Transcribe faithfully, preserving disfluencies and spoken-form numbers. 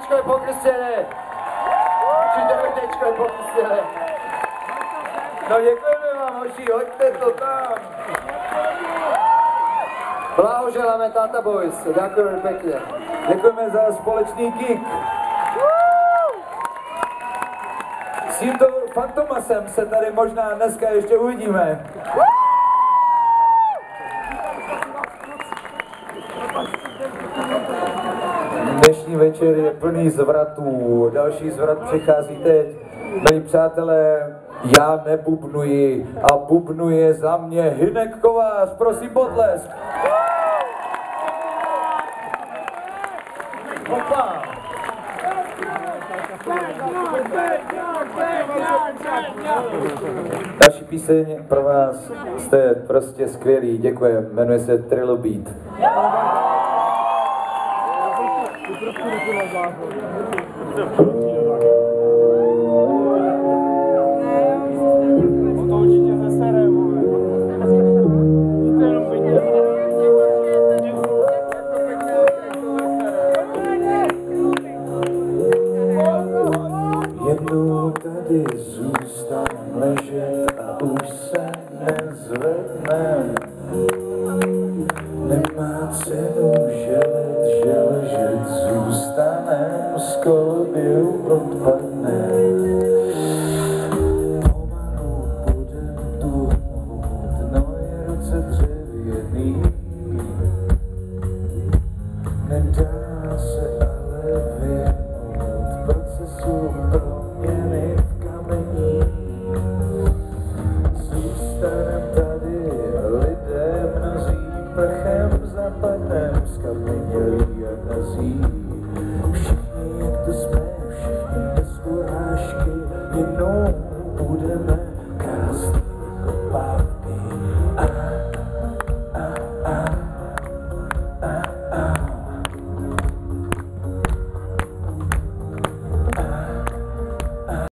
Tečko je po křesťané. Určitě tečko je po křesťané. No děkujeme vám, hoši, hoďte to tam. Blahoželáme Tata Boys, děkujeme pěkně. Děkujeme za společný gig. S tímto Fantomasem se tady možná dneska ještě uvidíme. Dnešní večer je plný zvratů, další zvrat přichází teď. Milí přátelé, já nebubnuji a bubnuje za mě Hynek Kovář, prosím potlesk. Opa. Další píseň pro vás, jste prostě skvělí, děkujem, jmenuje se Trilobít. Jednou tady zůstanem ležet a už se nezvednem. Nemá cenu želet, že ležet zůstanem, z koloběhu odpadnem. Pomalu budem tuhnout, no je ruce